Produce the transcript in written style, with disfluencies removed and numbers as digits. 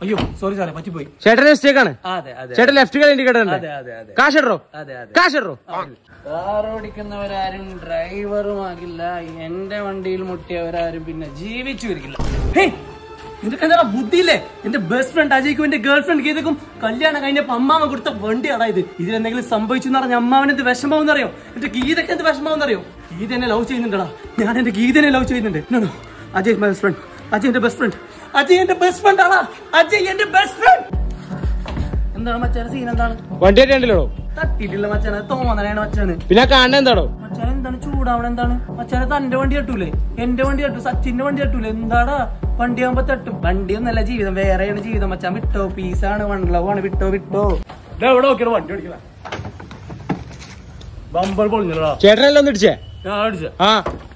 അയ്യോ സോറി സാറേ പറ്റിപ്പോയി. ചേട്ടന്റെ മിസ്റ്റേക്ക് ആണ്. ചേട്ടൻ ലെഫ്റ്റ് കാൽ ഇൻഡിക്കേറ്റർ ഉണ്ട്. കാശിടറോ കാശിടറോ. കാർ ഓടിക്കുന്നവരാരും ഡ്രൈവറുമാകില്ല. എന്റെ വണ്ടിയിൽ മുട്ടിയവരാരും പിന്നെ ജീവിച്ചു വരില്ല. നിനക്ക് എന്താ ബുദ്ധിയില്ലേ? എന്റെ ബെസ്റ്റ് ഫ്രണ്ട് അജയ്ക്കും എന്റെ ഗേൾ ഫ്രണ്ട് ഗീതക്കും കല്യാണം കഴിഞ്ഞപ്പോ അമ്മാമ കൊടുത്ത വണ്ടിയാടാ ഇത്. ഇതിലെന്തെങ്കിലും സംഭവിച്ചു എന്ന് പറഞ്ഞ അമ്മാവന് എന്ത് വിഷമാവെന്ന് അറിയോ? എന്റെ ഗീതക്ക് എന്ത് വിഷമാവെന്ന് അറിയോ? ഗീത എന്നെ ലവ് ചെയ്യുന്നുണ്ടടാ. ഞാൻ എന്റെ ഗീതനെ ലവ് ചെയ്യുന്നുണ്ട്. Ajay my best friend. Ajay എന്റെ ബെസ്റ്റ് ഫ്രണ്ട്. അജയ് എന്റെ ബെസ്റ്റ് ഫ്രണ്ട് ആണാ. അജയ് എന്റെ ബെസ്റ്റ് ഫ്രണ്ട്. എന്താണ് മച്ചാനെ സീൻ? എന്താണ് വണ്ടി തട്ടിയിട്ടില്ലോ? തട്ടിയിട്ടില്ല മച്ചാനെ, തോന്നലാണ് മച്ചാന്. പിന്നെ കാണുന്നത് എന്താണോ മച്ചാൻ? എന്താണ് ചൂടാവണം? എന്താണ് മച്ചാനെ? തന്റെ വണ്ടി തട്ടൂലേ? എന്റെ വണ്ടി തട്ടു, സച്ചിന്റെ വണ്ടി തട്ടൂലേ? എന്താടാ വണ്ടിയാകുമ്പോ തട്ടും. വണ്ടിയൊന്നല്ല ജീവിതം, വേറെയാണ് ജീവിതം മച്ചാൻ. വിട്ടോ, പീസാണ്, വൺ ലവ് ആണ്. വിട്ടോ വിട്ടോ. എവിടെ നോക്കിയോ വണ്ടി ഓടിക്കല? ബമ്പർ പൊളിഞ്ഞല്ലോ. ചേട്ടനെല്ലാം ഒന്ന് ഇടിച്ചേ? ആ